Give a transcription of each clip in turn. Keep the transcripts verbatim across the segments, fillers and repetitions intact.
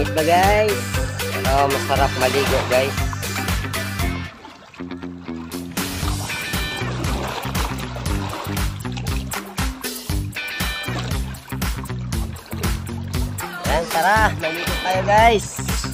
Mainit ba guys? Pero masarap maligo guys. Yan, tara, maligo tayo guys.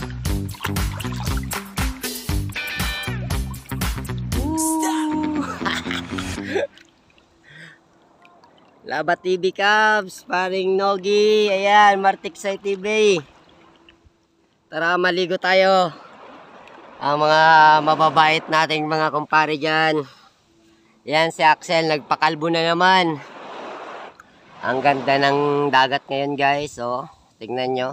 Laba T V Cubs, paring Nogi, ayan, Martiksay T V. Tara, maligo tayo. Ang mga mababait nating mga kumpare dyan. Yan, si Axel, nagpakalbo na naman. Ang ganda ng dagat ngayon guys, oh. Tingnan nyo.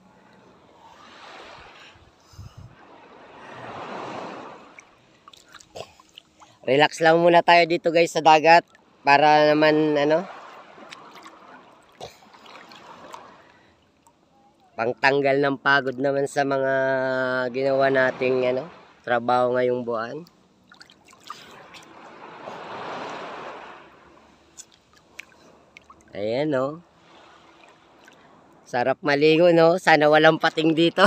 Relax lang muna tayo dito guys sa dagat. Para naman, ano, pangtanggal ng pagod naman sa mga ginawa nating ano, trabaho ngayong buwan. Ayan no. Sarap maligo no. Sana walang pating dito.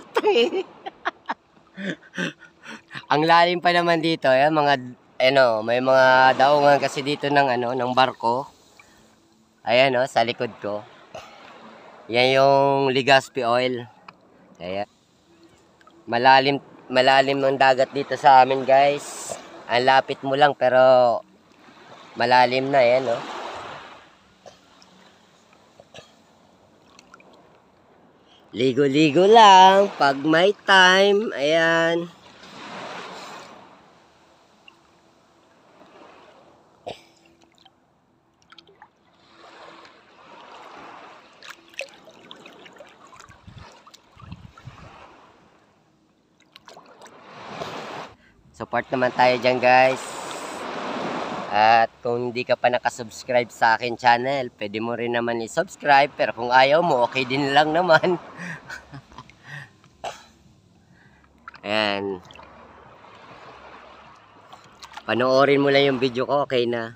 Ang lalim pa naman dito. Ayan, mga ano, may mga daungan kasi dito ng ano, ng barko. Ayan no, sa likod ko. Yan yung Legazpi oil. Ayan. Malalim, malalim ng dagat dito sa amin guys. Ang lapit mo lang pero malalim na yan no. Ligo-ligo lang pag may time. Ayan. Support naman tayo dyan guys. At kung hindi ka pa nakasubscribe sa akin channel, pwede mo rin naman i-subscribe. Pero kung ayaw mo, okay din lang naman. Ayan. Panoorin mo lang yung video ko, okay na.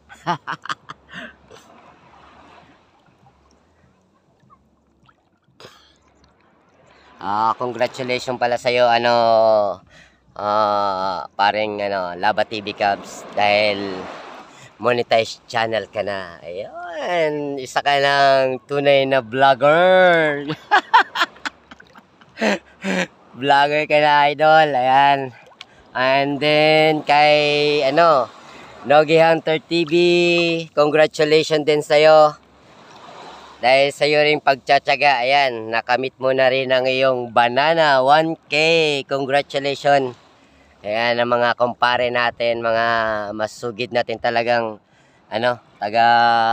Ah, congratulations pala sa'yo, ano, uh, parang ano, Laba T V Cubs, dahil monetized channel ka na. Ayun, isa ka ng tunay na vlogger. Vlogger ka na, idol. Ayan. And then kay ano, Nogi Hunter T V, congratulations din sa'yo. Dahil sa iyo rin pagtsatsaga, ayan, nakamit mo na rin ang iyong banana one K. Congratulations. Ayan ang mga kumpare natin, mga masugid natin talagang ano, taga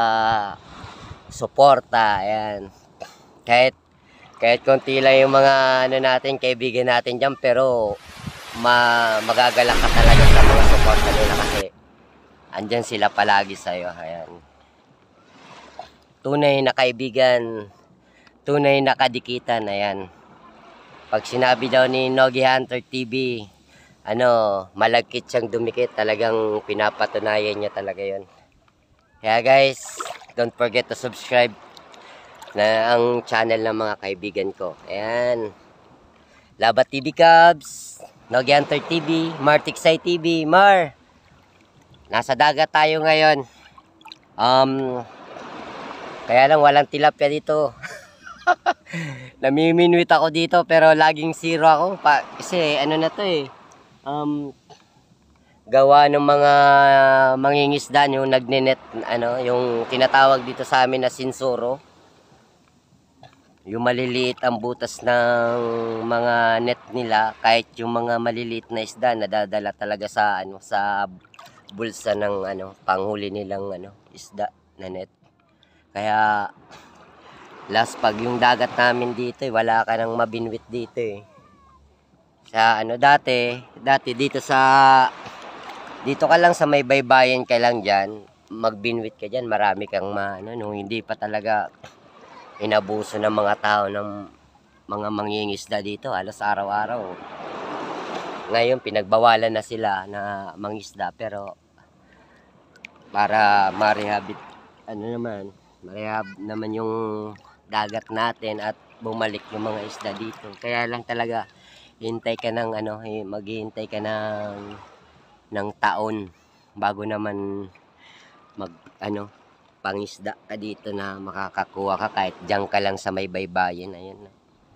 suporta. Ayan. Kahit kahit konti lang yung mga ano natin, kaibigan natin diyan, pero ma magagalak ka talaga sa mga suporta nila kasi andyan sila palagi sa iyo. Ayan. Tunay na kaibigan, tunay na kadikitan. Ayan. Pag sinabi daw ni Nogi Hunter T V, ano, malagkit siyang dumikit, talagang pinapatunayan niya talaga yon. Kaya guys, don't forget to subscribe na ang channel ng mga kaibigan ko. Ayan. Laba T V Cubs, Nogi Hunter T V, Martiksay T V. Mar, nasa dagat tayo ngayon. Um... Kaya lang walang tilapia dito. Namiminwit ako dito pero laging zero ako. Pa, kasi ano na to eh. Um, gawa ng mga mangingisda yung nagnenet, ano, yung tinatawag dito sa amin na sinsuro. Yung maliliit ang butas ng mga net nila. Kahit yung mga maliliit na isda nadadala talaga sa ano, sa bulsa ng ano, panghuli nilang ano, isda na net. Kaya last pag yung dagat namin dito eh, wala ka nang mabinwit dito eh. Sa ano dati, dati dito sa dito ka lang sa may baybayin ka lang diyan, magbinwit ka diyan, marami kang ma, ano, nung hindi pa talaga inabuso ng mga tao ng mga mangingisda dito halos araw-araw. Ngayon pinagbawalan na sila na mangisda, pero para ma-rehabilit ano naman, marehab naman yung dagat natin at bumalik yung mga isda dito. Kaya lang talaga hintay ka ng ano, eh, maghihintay ka ng ng taon bago naman mag ano pangisda ka dito na makakakuha ka kahit diyan ka lang sa may baybayin. Ayan.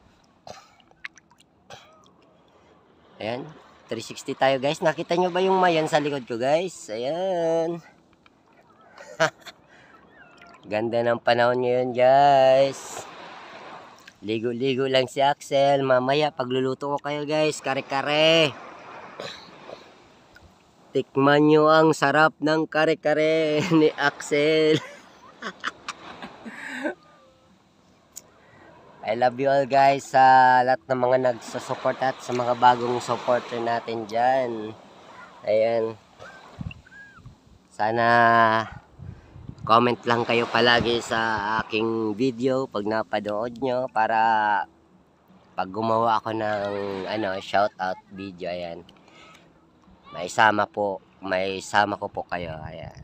Ayan, three sixty tayo guys. Nakita nyo ba yung mayan sa likod ko guys? Ayan. Ganda ng panahon ngayon guys. Ligo-ligo lang si Axel. Mamaya pagluluto ko kayo guys, kare-kare. Tikman nyo ang sarap ng kare-kare ni Axel. I love you all guys sa lahat ng mga nagsusupport at sa mga bagong supporter natin dyan. Ayan. Sana comment lang kayo palagi sa aking video pag napanood nyo para pag gumawa ako ng ano, shout out video. Ayan. May sama po, may sama ko po kayo. Ayan.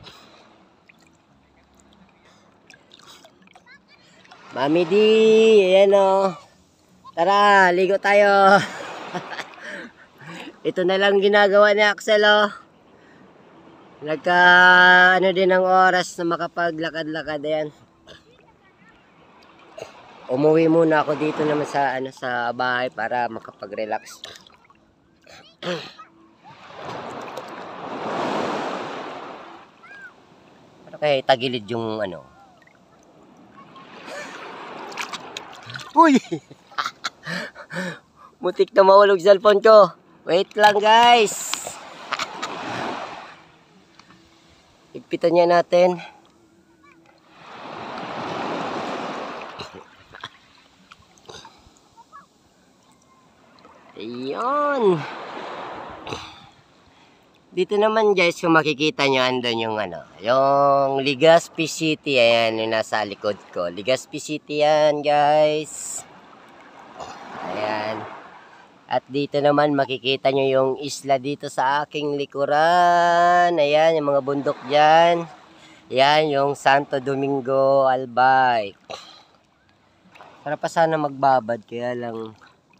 Mami D, ayan o. Tara, ligo tayo. Ito na lang ginagawa ni Axel o. Nagka, ano din ang oras na makapaglakad-lakad. Ayan. Umuwi muna ako dito naman sa, ano, sa bahay para makapag-relax. Pero kaya tagilid yung ano. Uy! Mutik na mahulog sa cellphone ko. Wait lang guys. Higpitan niya natin. Ayun. Dito naman guys, kung makikita nyo, andun yung ano, yung Legazpi City. Ayan, yung nasa likod ko. Legazpi City yan guys. Ayan. At dito naman makikita nyo yung isla dito sa aking likuran. Ayan, yung mga bundok dyan. Ayan, yung Santo Domingo Albay. Para pa sana magbabad, kaya lang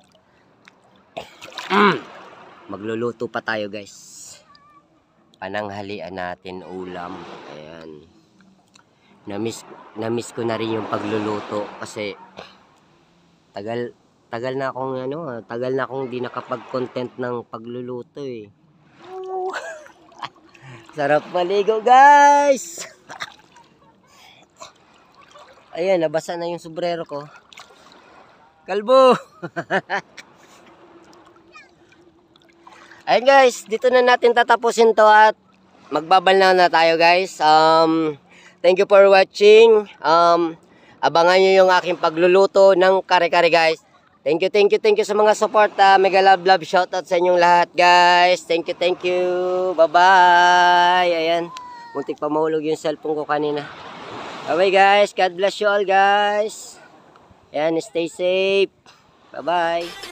magluluto pa tayo guys. Pananghalian natin ulam. Ayan. Namiss, namiss ko na rin yung pagluluto kasi tagal tagal na akong ano, tagal na akong di nakapag-content ng pagluluto eh. Sarap maligo guys. Ayan, nabasa na yung sombrero ko. Kalbo. Ayan guys, dito na natin tatapusin to at magbabal na na tayo guys. Um, thank you for watching. Um, abangan nyo yung aking pagluluto ng kare-kare guys. Thank you, thank you, thank you sa mga support. Uh, mega love, love, shoutout sa inyong lahat guys. Thank you, thank you. Bye-bye. Ayan, muntik pa mahulog yung cellphone ko kanina. Bye-bye guys. God bless you all guys. Ayan, stay safe. Bye-bye.